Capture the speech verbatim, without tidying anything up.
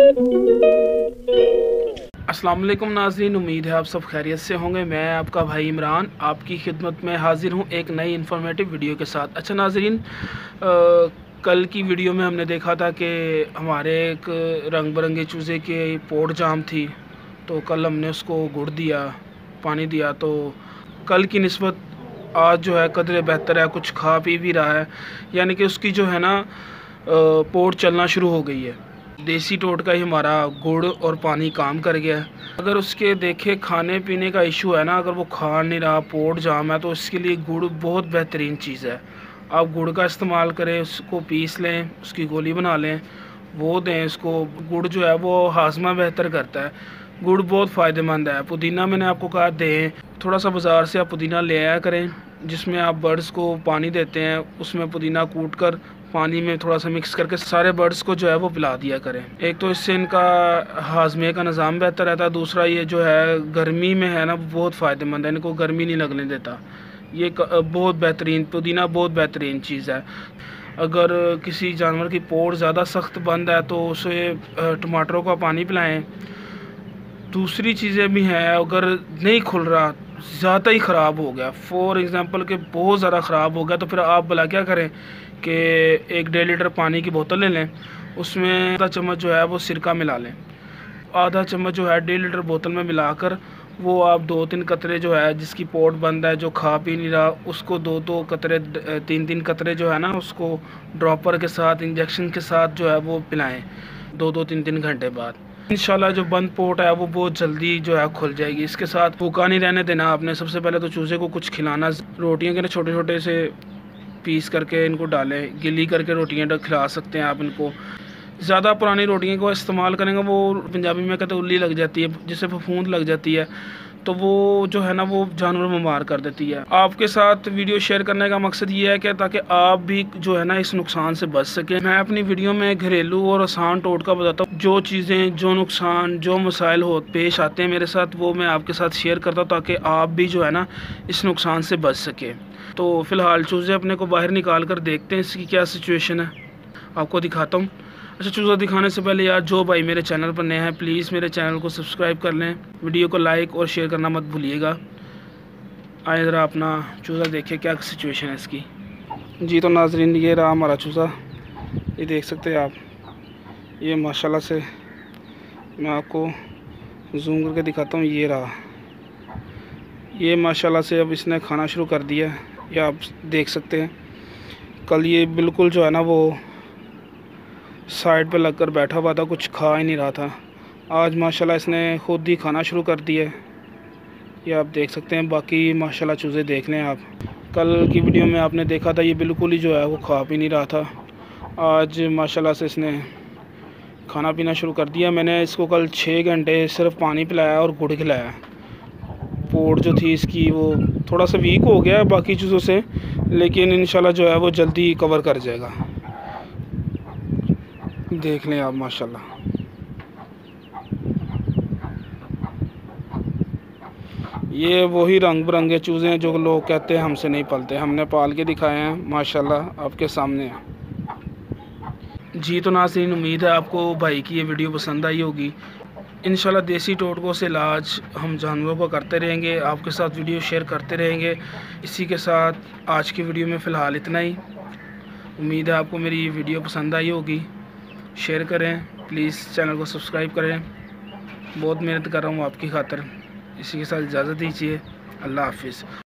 अस्सलाम वालेकुम नाज़रीन, उम्मीद है आप सब खैरियत से होंगे। मैं आपका भाई इमरान आपकी खिदमत में हाज़िर हूँ एक नई इन्फॉर्मेटिव वीडियो के साथ। अच्छा नाज़रीन, कल की वीडियो में हमने देखा था कि हमारे एक रंग बिरंगे चूज़े के पोर्ट जाम थी, तो कल हमने उसको गुड़ दिया, पानी दिया। तो कल की निस्बत आज जो है कदरे बेहतर है, कुछ खा पी भी रहा है, यानी कि उसकी जो है ना पोर्ट चलना शुरू हो गई है। देसी टोटका ही हमारा गुड़ और पानी काम कर गया है। अगर उसके देखे खाने पीने का इशू है ना, अगर वो खा नहीं रहा, पोर्ट जाम है, तो इसके लिए गुड़ बहुत बेहतरीन चीज़ है। आप गुड़ का इस्तेमाल करें, उसको पीस लें, उसकी गोली बना लें, वो दें इसको। गुड़ जो है वो हाजमा बेहतर करता है, गुड़ बहुत फ़ायदेमंद है। पुदीना मैंने आपको कहा दें, थोड़ा सा बाज़ार से आप पुदीना ले आया करें, जिसमें आप बर्ड्स को पानी देते हैं, उसमें पुदीना कूट कर पानी में थोड़ा सा मिक्स करके सारे बर्ड्स को जो है वो पिला दिया करें। एक तो इससे इनका हाजमे का निज़ाम बेहतर रहता है, दूसरा ये जो है गर्मी में है ना बहुत फ़ायदेमंद है, इनको गर्मी नहीं लगने देता। ये बहुत बेहतरीन, पुदीना बहुत बेहतरीन चीज़ है। अगर किसी जानवर की पोर्ट ज़्यादा सख्त बंद है तो उसे टमाटरों का पानी पिलाएं। दूसरी चीज़ें भी हैं, अगर नहीं खुल रहा, ज़्यादा ही ख़राब हो गया, फॉर एग्ज़ाम्पल कि बहुत ज़्यादा ख़राब हो गया, तो फिर आप भला क्या करें कि एक डेढ़ लीटर पानी की बोतल ले लें, उसमें आधा चम्मच जो है वो सिरका मिला लें, आधा चम्मच जो है डेढ़ लीटर बोतल में मिलाकर वो आप दो तीन कतरे जो है जिसकी पोर्ट बंद है, जो खा पी नहीं रहा, उसको दो दो कतरे तीन तीन कतरे जो है ना उसको ड्रॉपर के साथ, इंजेक्शन के साथ जो है वो पिलाएं दो दो तीन तीन घंटे बाद। इंशाल्लाह जो बंद पोर्ट है वो बहुत जल्दी जो है खुल जाएगी। इसके साथ भूखा नहीं रहने देना आपने। सबसे पहले तो चूज़े को कुछ खिलाना, रोटियों के ना छोटे छोटे से पीस करके इनको डालें, गिली करके रोटियां खिला सकते हैं आप इनको। ज़्यादा पुरानी रोटियों को इस्तेमाल करेंगे, वो पंजाबी में कहते हैं उल्ली लग जाती है, जिससे फफूंद लग जाती है, तो वो जो है ना वो जानवर बीमार कर देती है। आपके साथ वीडियो शेयर करने का मकसद ये है कि ताकि आप भी जो है ना इस नुकसान से बच सकें। मैं अपनी वीडियो में घरेलू और आसान टोटका बताता हूँ, जो चीज़ें, जो नुकसान, जो मसाइल हो पेश आते हैं मेरे साथ, वो मैं आपके साथ शेयर करता हूँ ताकि आप भी जो है ना इस नुकसान से बच सकें। तो फ़िलहाल चूज़े अपने को बाहर निकाल कर देखते हैं इसकी क्या सिचुएशन है, आपको दिखाता हूँ। अच्छा, चूज़ा दिखाने से पहले यार जो भाई मेरे चैनल पर नए हैं प्लीज़ मेरे चैनल को सब्सक्राइब कर लें, वीडियो को लाइक और शेयर करना मत भूलिएगा। आए ज़रा अपना चूज़ा देखिए क्या सिचुएशन है इसकी। जी तो नाज़रीन, ये रहा हमारा चूज़ा, ये देख सकते हैं आप। ये माशाल्लाह से मैं आपको जूम करके दिखाता हूँ, ये रहा, ये माशाल्लाह से अब इसने खाना शुरू कर दिया, ये आप देख सकते हैं। कल ये बिल्कुल जो है ना वो साइड पे लगकर बैठा हुआ था, कुछ खा ही नहीं रहा था। आज माशाल्लाह इसने खुद ही खाना शुरू कर दिया है, ये आप देख सकते हैं। बाकी माशाल्लाह चूज़े देख लें आप। कल की वीडियो में आपने देखा था ये बिल्कुल ही जो है वो खा पी नहीं रहा था, आज माशाल्लाह से इसने खाना पीना शुरू कर दिया। मैंने इसको कल छः घंटे सिर्फ पानी पिलाया और गुड़ खिलाया। पोर्ट जो थी इसकी वो थोड़ा सा वीक हो गया बाकी चीज़ों से, लेकिन इंशाल्लाह जो है वो जल्दी कवर कर जाएगा। देख लें आप माशाल्लाह। ये वही रंग बिरंगे चूज़े हैं जो लोग कहते हैं हमसे नहीं पलते, हमने पाल के दिखाए हैं, माशाल्लाह आपके सामने हैं। जी तो नाज़रीन, उम्मीद है आपको भाई की ये वीडियो पसंद आई होगी। इंशाल्लाह देसी टोटकों से इलाज हम जानवरों को करते रहेंगे, आपके साथ वीडियो शेयर करते रहेंगे। इसी के साथ आज की वीडियो में फ़िलहाल इतना ही। उम्मीद है आपको मेरी ये वीडियो पसंद आई होगी। शेयर करें प्लीज़, चैनल को सब्सक्राइब करें, बहुत मेहनत कर रहा हूँ आपकी खातिर। इसी के साथ इजाज़त दीजिए, अल्लाह हाफिज़।